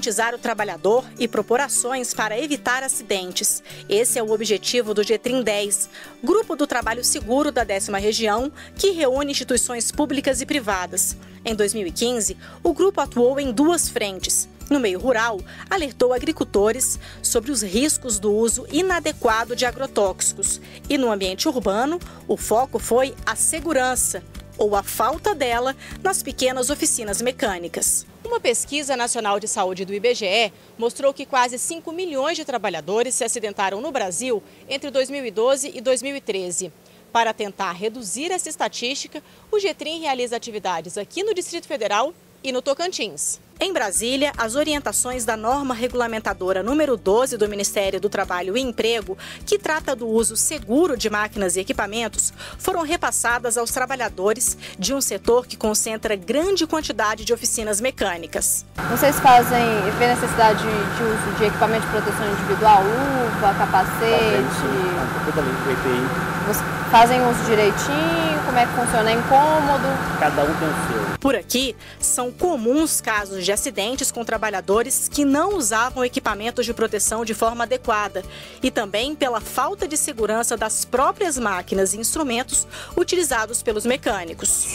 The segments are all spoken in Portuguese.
conscientizar o trabalhador e propor ações para evitar acidentes. Esse é o objetivo do Getrim 10, Grupo do Trabalho Seguro da 10ª Região, que reúne instituições públicas e privadas. Em 2015, o grupo atuou em duas frentes. No meio rural, alertou agricultores sobre os riscos do uso inadequado de agrotóxicos. E no ambiente urbano, o foco foi a segurança, ou a falta dela, nas pequenas oficinas mecânicas. Uma pesquisa nacional de saúde do IBGE mostrou que quase 5 milhões de trabalhadores se acidentaram no Brasil entre 2012 e 2013. Para tentar reduzir essa estatística, o Getrim realiza atividades aqui no Distrito Federal e no Tocantins. Em Brasília, as orientações da norma regulamentadora número 12 do Ministério do Trabalho e Emprego, que trata do uso seguro de máquinas e equipamentos, foram repassadas aos trabalhadores de um setor que concentra grande quantidade de oficinas mecânicas. Vocês vê necessidade de uso de equipamento de proteção individual, luva, capacete? Vocês fazem uso direitinho? Como é que funciona? É incômodo? Cada um tem o seu. Por aqui, são comuns casos de acidentes com trabalhadores que não usavam equipamentos de proteção de forma adequada e também pela falta de segurança das próprias máquinas e instrumentos utilizados pelos mecânicos.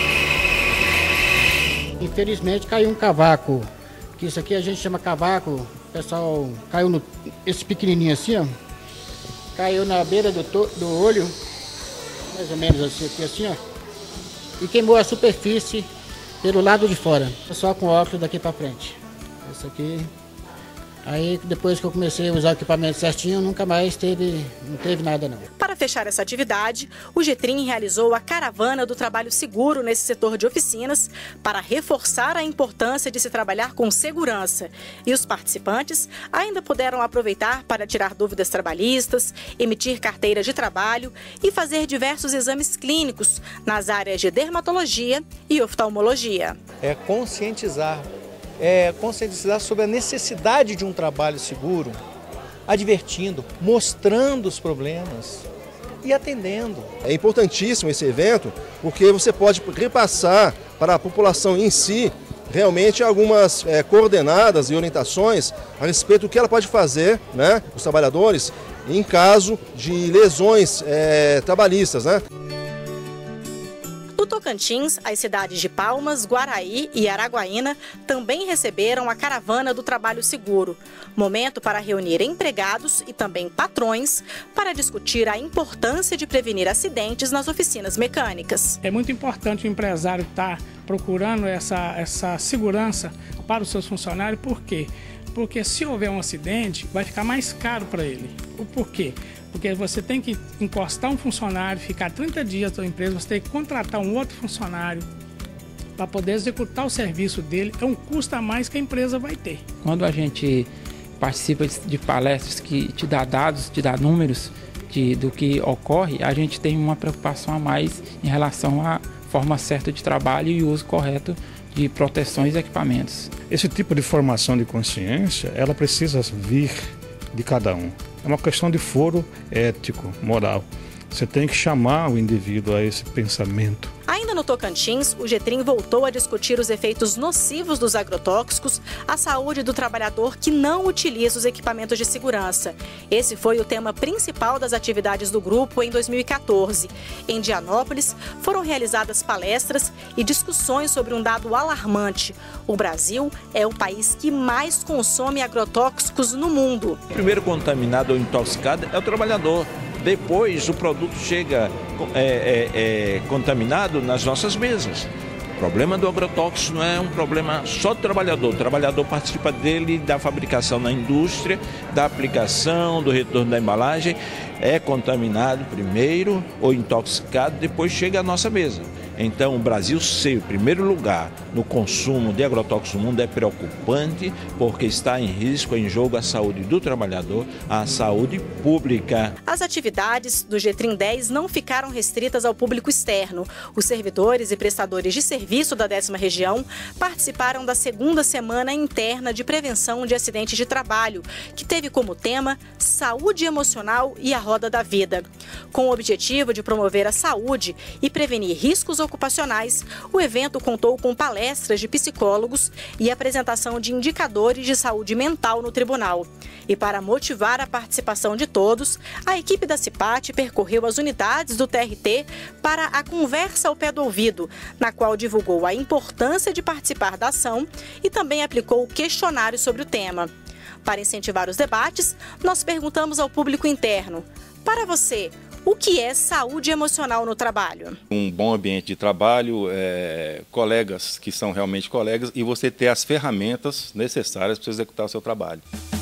Infelizmente caiu um cavaco, que isso aqui a gente chama cavaco, o pessoal caiu esse pequenininho assim, ó, caiu na beira do olho, mais ou menos assim, ó, e queimou a superfície pelo lado de fora, só com óculos daqui para frente. Isso aqui. Aí depois que eu comecei a usar o equipamento certinho, nunca mais não teve nada não. Para fechar essa atividade, o Getrim realizou a Caravana do Trabalho Seguro nesse setor de oficinas para reforçar a importância de se trabalhar com segurança. E os participantes ainda puderam aproveitar para tirar dúvidas trabalhistas, emitir carteira de trabalho e fazer diversos exames clínicos nas áreas de dermatologia e oftalmologia. Conscientizar sobre a necessidade de um trabalho seguro, advertindo, mostrando os problemas e atendendo. É importantíssimo esse evento porque você pode repassar para a população em si realmente algumas coordenadas e orientações a respeito do que ela pode fazer, né, os trabalhadores, em caso de lesões trabalhistas, né? No Tocantins, as cidades de Palmas, Guaraí e Araguaína também receberam a Caravana do Trabalho Seguro. Momento para reunir empregados e também patrões para discutir a importância de prevenir acidentes nas oficinas mecânicas. É muito importante o empresário estar procurando essa segurança para os seus funcionários. Por quê? Porque se houver um acidente, vai ficar mais caro para ele. O porquê? Porque você tem que encostar um funcionário, ficar 30 dias na empresa, você tem que contratar um outro funcionário para poder executar o serviço dele. É um custo a mais que a empresa vai ter. Quando a gente participa de palestras que te dá dados, te dá números do que ocorre, a gente tem uma preocupação a mais em relação à forma certa de trabalho e o uso correto de proteções e equipamentos. Esse tipo de formação de consciência, ela precisa vir de cada um. É uma questão de foro ético, moral. Você tem que chamar o indivíduo a esse pensamento. Ainda no Tocantins, o Getrim voltou a discutir os efeitos nocivos dos agrotóxicos à saúde do trabalhador que não utiliza os equipamentos de segurança. Esse foi o tema principal das atividades do grupo em 2014. Em Dianópolis, foram realizadas palestras e discussões sobre um dado alarmante. O Brasil é o país que mais consome agrotóxicos no mundo. O primeiro contaminado ou intoxicado é o trabalhador. Depois o produto chega contaminado nas nossas mesas. O problema do agrotóxico não é um problema só do trabalhador. O trabalhador participa dele da fabricação na indústria, da aplicação, do retorno da embalagem. É contaminado primeiro ou intoxicado, depois chega à nossa mesa. Então, o Brasil ser o primeiro lugar no consumo de agrotóxicos no mundo é preocupante, porque está em risco, em jogo a saúde do trabalhador, a saúde pública. As atividades do Getrim 10 não ficaram restritas ao público externo. Os servidores e prestadores de serviço da 10ª Região participaram da segunda semana interna de prevenção de acidentes de trabalho, que teve como tema Saúde Emocional e a Roda da Vida. Com o objetivo de promover a saúde e prevenir riscos ocorrentes ocupacionais, o evento contou com palestras de psicólogos e apresentação de indicadores de saúde mental no tribunal. E para motivar a participação de todos, a equipe da CIPAT percorreu as unidades do TRT para a conversa ao pé do ouvido, na qual divulgou a importância de participar da ação e também aplicou questionário sobre o tema. Para incentivar os debates, nós perguntamos ao público interno: para você, o que é saúde emocional no trabalho? Um bom ambiente de trabalho, colegas que são realmente colegas e você ter as ferramentas necessárias para executar o seu trabalho.